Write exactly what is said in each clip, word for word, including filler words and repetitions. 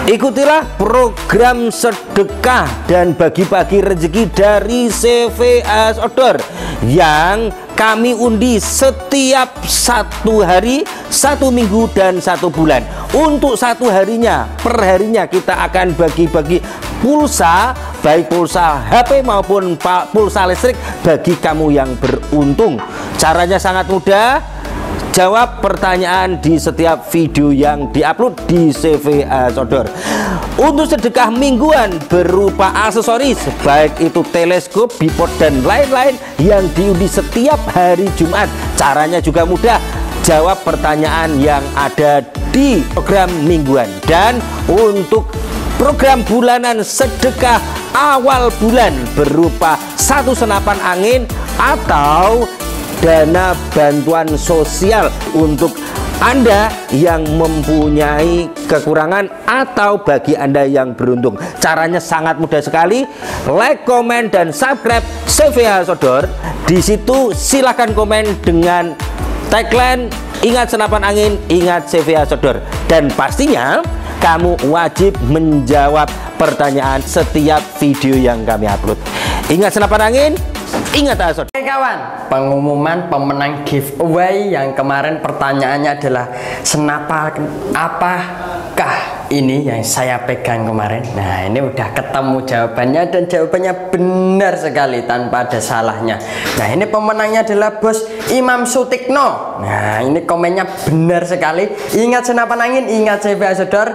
Ikutilah program sedekah dan bagi-bagi rezeki dari C V A Sodor yang kami undi setiap satu hari, satu minggu, dan satu bulan. Untuk satu harinya, per harinya kita akan bagi-bagi pulsa, baik pulsa H P maupun pulsa listrik bagi kamu yang beruntung. Caranya sangat mudah. Jawab pertanyaan di setiap video yang diupload di C V A Sodor. Untuk sedekah mingguan berupa aksesoris, baik itu teleskop, bipod, dan lain-lain yang diundi setiap hari Jumat. Caranya juga mudah. Jawab pertanyaan yang ada di program mingguan. Dan untuk program bulanan sedekah awal bulan berupa satu senapan angin atau dana bantuan sosial untuk Anda yang mempunyai kekurangan atau bagi Anda yang beruntung. Caranya sangat mudah sekali. Like, komen, dan subscribe C V A Sodor. Di situ silakan komen dengan tagline "Ingat senapan angin, ingat C V A Sodor." Dan pastinya kamu wajib menjawab pertanyaan setiap video yang kami upload. Ingat senapan angin, ingat A Sodor. Oke kawan, pengumuman pemenang giveaway yang kemarin pertanyaannya adalah senapan apakah ini yang saya pegang kemarin. Nah, ini udah ketemu jawabannya dan jawabannya benar sekali tanpa ada salahnya. Nah, ini pemenangnya adalah Bos Imam Sutikno. Nah, ini komennya benar sekali. Ingat senapan angin, ingat C V A Sodor.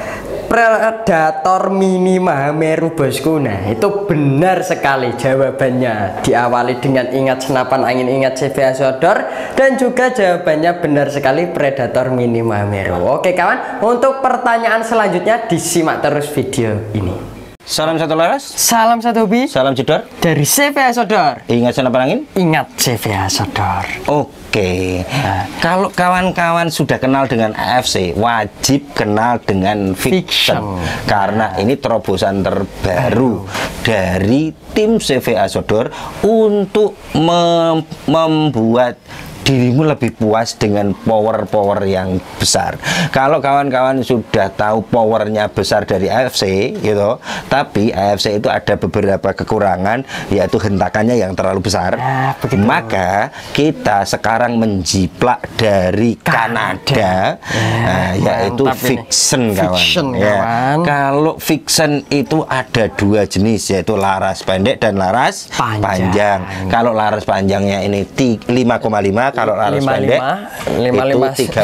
Predator mini Mahameru bosku. Nah, itu benar sekali jawabannya. Diawali dengan ingat senapan angin, ingat C V A Sodor, dan juga jawabannya benar sekali Predator mini Mahameru. Oke kawan, untuk pertanyaan selanjutnya disimak terus video ini. Salam satu laras, salam satu hobi, salam jedor dari C V A Sodor. Ingat senapan angin, ingat C V A Sodor. Oke, nah, kalau kawan-kawan sudah kenal dengan A F C, wajib kenal dengan Fiction, karena ini terobosan terbaru dari tim C V A Sodor untuk mem membuat dirimu lebih puas dengan power-power yang besar. Kalau kawan-kawan sudah tahu powernya besar dari A F C gitu, tapi A F C itu ada beberapa kekurangan, yaitu hentakannya yang terlalu besar. Nah, maka kita sekarang menjiplak dari Kanada, nah, yaitu Fiction kawan. Fiction, ya. kawan. Kalau Fiction itu ada dua jenis, yaitu laras pendek dan laras panjang. panjang. Kalau laras panjangnya ini lima koma lima, kalau laras pendek itu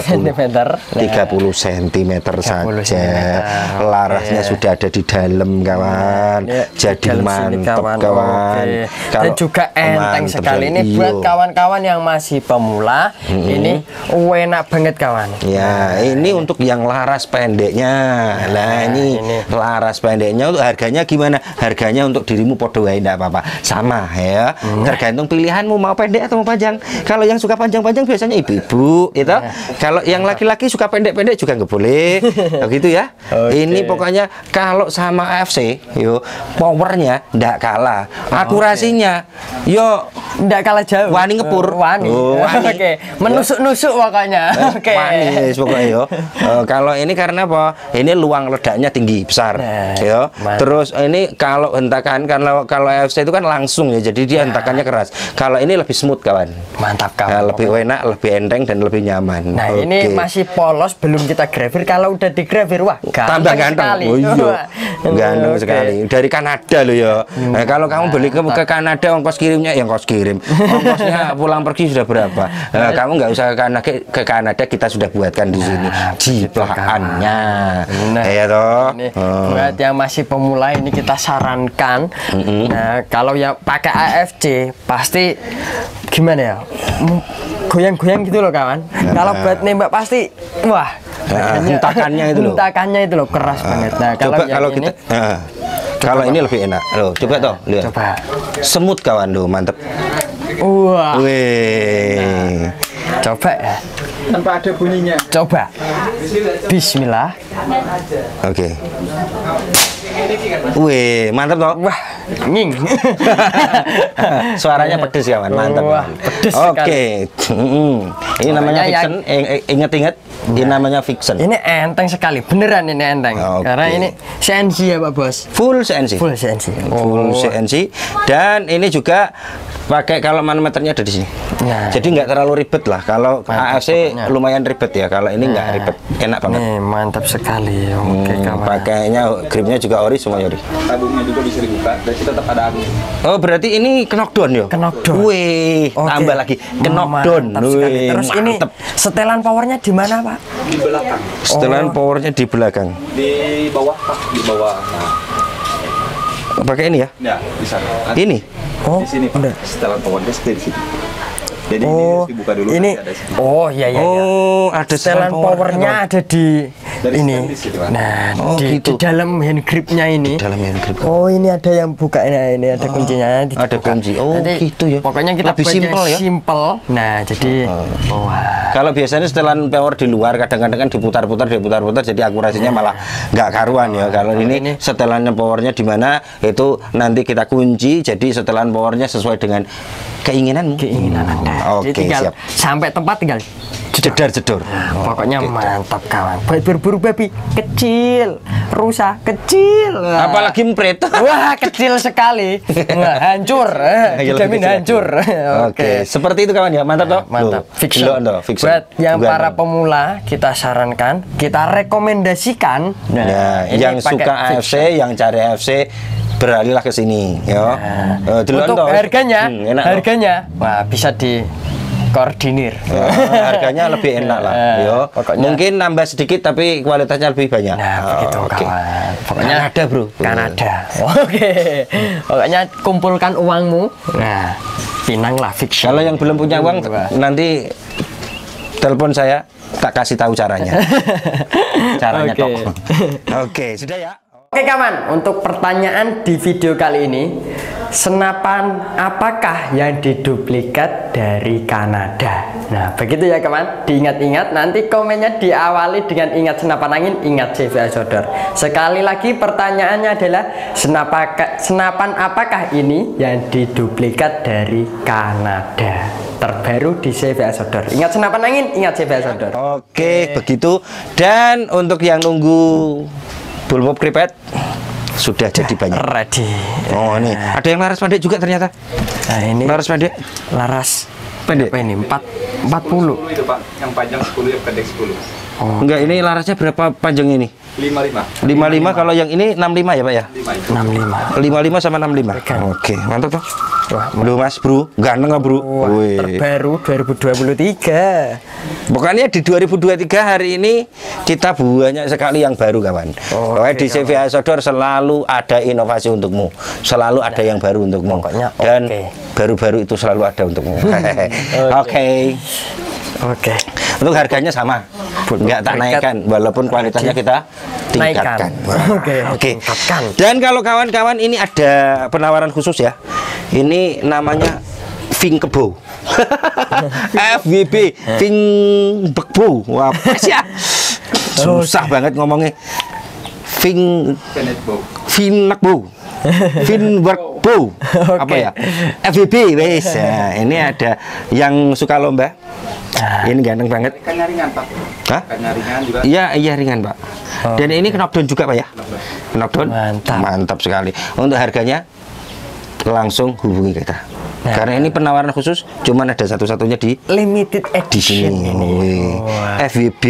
tiga puluh sentimeter saja. Larasnya okay. sudah ada di dalam kawan, ya, jadi mantap kawan, kawan. Okay. Dan juga enteng sekali ini iyo. Buat kawan-kawan yang masih pemula, mm-hmm. ini enak banget kawan. Ya, nah, ini untuk yang laras pendeknya. Nah, nah ini, ini laras pendeknya untuk harganya gimana? Harganya untuk dirimu podo wae enggak apa-apa, sama ya. Hmm. Tergantung pilihanmu mau pendek atau mau panjang. Kalau yang suka panjang-panjang biasanya ibu-ibu itu. Nah. Kalau yang laki-laki suka pendek-pendek juga nggak boleh. Begitu ya. Okay. Ini pokoknya kalau sama A F C, yo powernya ndak kalah, akurasinya okay. yo ndak kalah jauh. Wani ngepur. Wani. Oh, wani. Oke. Okay. Menusuk-nusuk pokoknya. Oke. Okay. Wani pokoknya yo. Uh, kalau ini karena apa? Ini luang ledaknya tinggi besar. Nah, yo. Mantap. Terus ini kalau hentakan kalau kalau A F C itu kan langsung ya. Jadi dia nah. hentakannya keras. Kalau ini lebih smooth kawan. Mantap kawan. Nah, lebih enak, lebih enteng dan lebih nyaman. Nah, okay. ini masih polos belum kita gravir. Kalau udah di gravir wah tambah ganteng. Oh iya. Ganteng okay. sekali. Dari Kanada loh ya. Hmm. Nah, kalau kamu beli ke, ke Kanada ongkos kirimnya yang ongkos kirim. Ongkosnya pulang pergi sudah berapa? Nah, kamu nggak usah ke Kanada, ke Kanada kita sudah buatkan di sini. Nah, jiplakannya. Nah, ya toh. Ini oh. buat yang masih pemula ini kita sarankan. Mm-hmm. Nah, kalau yang pakai A F C pasti gimana ya? Goyang-goyang gitu loh kawan. Nah. Kalau buat nembak pasti wah. Nah, hentakannya itu loh. Hentakannya itu loh keras nah. banget. Nah, kalau coba kalau ini, kita nah, kalau ini lebih enak. Loh, coba nah, toh, lihat. Coba. Semut kawan tuh, mantep. Wah. Wih. Nah, coba ya. tanpa ada bunyinya. Coba. Bismillah. Oke. Wih, mantap toh. Wah, nying. Suaranya pedes kawan, mantap. Wah, pedes Oke. Hmm. Ini namanya Suaranya fiction. Eh, Ingat-ingat, ini namanya fiction. Ini enteng sekali, beneran ini enteng. Oke. Karena ini C N C ya Pak Bos. Full C N C. Full C N C. Full C N C. Dan ini juga pakai kalau manometernya ada di sini. Nah. Jadi nggak terlalu ribet lah. Kalau Mantap A F C pokoknya. lumayan ribet ya. Kalau ini nggak Nah. ribet, enak banget. Nih, mantap sekali. Oke, Hmm, kawan. pakainya gripnya juga ori, semua ori. Tabungnya juga bisa dibuka, dan tetap ada angin. Oh, berarti ini knockdown ya? Knockdown. Wih, Oke. tambah lagi knockdown. Mantap sekali. Wih, Terus ini mantep. setelan powernya di mana Pak? Di belakang, Setelan Oh. powernya di belakang. di bawah, Pak, di bawah. Nah, Pakai ini ya? ya di sana. Nah, Ini. Oh, di sini Pak. udah. Setelan powernya seperti di sini. Jadi ini Oh, harus dibuka dulu. ini. nanti ada sini. Oh, iya iya. iya. Oh, ada Setelan powernya ada di Dari ini. stainless itu, Pak. Nah, Oh, di, gitu. di dalam hand gripnya ini. Dalam hand grip. Oh, ini ada yang buka. Nah, ini ada kuncinya. Nanti ada dibuka. kunci. Oh, Nanti gitu ya. Pokoknya kita Lebih buatnya simpel ya? Simple. Nah, jadi wah. Kalau biasanya setelan power di luar kadang-kadang kan diputar-putar, diputar-putar, jadi akurasinya malah nggak karuan ya. Kalau ini, ini- setelannya powernya di mana itu nanti kita kunci, jadi setelan powernya sesuai dengan keinginanmu. Keinginan Anda. Oke, Jadi tinggal siap. sampai tempat tinggal Jedar-jedor. pokoknya mantap kawan. Baik berburu babi kecil, rusa kecil. Wah. Apalagi empret. Wah, kecil sekali. Wah, hancur. Eh, Ya, lebih Dijamin kecil. hancur. Oke, seperti itu kawan ya. Mantap toh? Mantap. Loh, Fiction. delok toh, fiction. Buat yang Bukan. para pemula kita sarankan, kita rekomendasikan. Nah, ini yang pakai suka A F C, fiction. yang cari A F C, beralihlah ke sini, ya. Eh, delok Untuk toh. harganya, Hmm, enak toh. harganya, wah bisa di koordinir. Ya, harganya lebih enak lah, Eh, yo. pokoknya- Mungkin nambah sedikit tapi kualitasnya lebih banyak. Nah, Oh, begitu oke. kawan. Pokoknya Kanada, bro. Kanada. Oke. Pokoknya kumpulkan uangmu. Nah, pinang lah fiction. Kalau yang belum punya uang, Wah. nanti telepon saya, tak kasih tahu caranya. Caranya Oke. tok. Oke, sudah ya. Oke kawan, untuk pertanyaan di video kali ini, senapan apakah yang diduplikat dari Kanada? Nah, begitu ya kawan, diingat-ingat, nanti komennya diawali dengan ingat senapan angin, ingat C V A Sodor. Sekali lagi pertanyaannya adalah, senapa, senapan apakah ini yang diduplikat dari Kanada? Terbaru di C V A Sodor. Ingat senapan angin, ingat C V A Sodor. Oke, begitu. Dan untuk yang nunggu bullpup kripet sudah jadi banyak. Ready. Oh, ini ada yang laras pendek juga ternyata. Nah, ini Laras pendek. laras Pendek. berapa ini? empat empat puluh. sepuluh itu Pak, yang panjang sepuluh, yang pendek sepuluh. Enggak, ini larasnya berapa panjang ini? lima puluh lima. lima puluh lima, kalau yang ini enam puluh lima ya, Pak ya? lima itu. enam puluh lima. lima puluh lima sama enam puluh lima. Pegang. Oke, mantap toh. Wah, Lu Mas, Bro. Ganteng nggak, Bro? Wah, Wih. terbaru dua ribu dua puluh tiga. Pokoknya di dua ribu dua puluh tiga hari ini kita banyak sekali yang baru kawan. Oke, Pokoknya di C V A Sodor selalu ada inovasi untukmu, selalu ada yang baru untukmu. Pokoknya Dan oke. baru-baru itu selalu ada untukmu. Oke. Oke. Untuk harganya sama, nggak tak Berikat. naikkan, walaupun kualitasnya kita tingkatkan. Naikkan. Wah, Oke, Oke. tingkatkan. Dan kalau kawan-kawan ini ada penawaran khusus ya. Ini namanya Ving Kebo. F W B Ving Bekbo. Wah, pas ya. Susah banget ngomongnya. Ving Tenet bow. Vinekbo. Finworkbo. Apa ya? F W B wes. Nah, ini ada yang suka lomba. Ini ganteng banget. Ikannya ringan Pak. Hah? Ikannya ringan juga. Iya, iya ringan, Pak. Dan ini knockdown juga, Pak ya? Knockdown. Mantap. Mantap sekali. Untuk harganya langsung hubungi kita. Nah. Karena ini penawaran khusus, cuman ada satu-satunya di Limited di edition sini. ini. Wih. Wah. F W B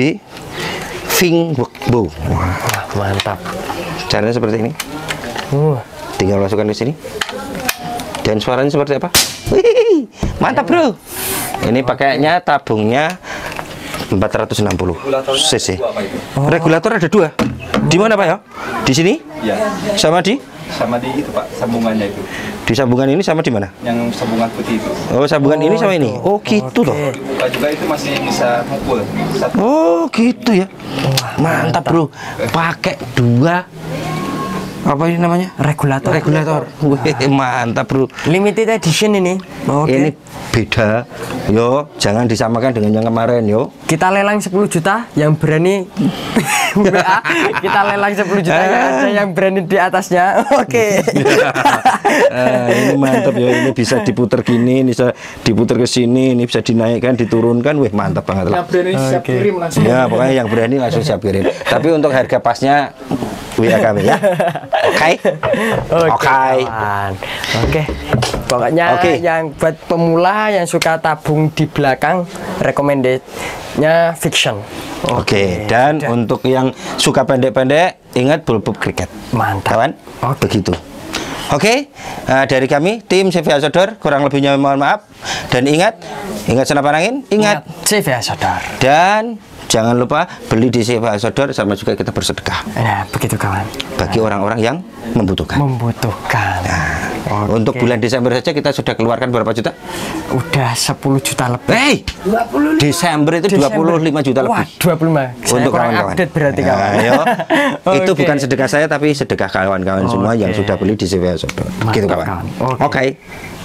Finworkbo. Wah, mantap. Caranya seperti ini. Uh, Tinggal masukkan di sini. Dan suaranya seperti apa? Wih, mantap, Bro. Ini pakainya tabungnya empat ratus enam puluh cc. Dua, Pak, itu. Regulator ada dua. Di mana, Pak ya? Di sini? Iya. Sama di? Sama di itu Pak, sambungannya itu. Di sambungan ini sama di mana? Yang sambungan putih itu. Oh, sambungan Oh, ini sama itu. ini. Oh, gitu toh. Dibuka juga itu masih bisa mukul. Satu. Oh, gitu ya. Mantap, Bro. Pakai dua Apa ini namanya? Regulator. Regulator. Wih, mantap, Bro. Limited edition ini. Oke. Ini beda. Yo, jangan disamakan dengan yang kemarin, yo. Kita lelang sepuluh juta, yang berani W A, kita lelang sepuluh juta, yang ada yang berani di atasnya. Oke. Nah, ini mantap ya, ini bisa diputer gini, ini bisa diputer ke sini, ini bisa dinaikkan, diturunkan. Wih, mantap banget lah. Yang berani siap kirim langsung. Ya, pokoknya yang berani langsung siap kirim. Tapi untuk harga pasnya W A kami ya. Oke. Oke. Oke. Pokoknya Oke. yang buat pemula yang suka tabung di belakang, recommended-nya Fiction. Oke, dan untuk yang suka pendek-pendek, ingat bulbub kriket. Mantap. Kawan? Begitu. Oke, nah, dari kami tim C V Outdoor, kurang lebihnya mohon maaf. Dan ingat, ingat senapan angin, ingat. C V Outdoor. Dan jangan lupa beli di C V Outdoor, sama juga kita bersedekah Nah, begitu kawan. bagi orang-orang yang membutuhkan. Membutuhkan. Nah, untuk bulan Desember saja kita sudah keluarkan berapa juta? Udah sepuluh juta lebih. Hey, Desember itu dua puluh lima juta Wah, lebih. dua puluh lima. Saya Untuk kurang kawan-kawan. update berarti kawan. Nah, yo. Itu Oke. bukan sedekah saya tapi sedekah kawan-kawan semua yang Oke. sudah beli di C V Outdoor. Gitu kawan. kawan. Oke. Oke.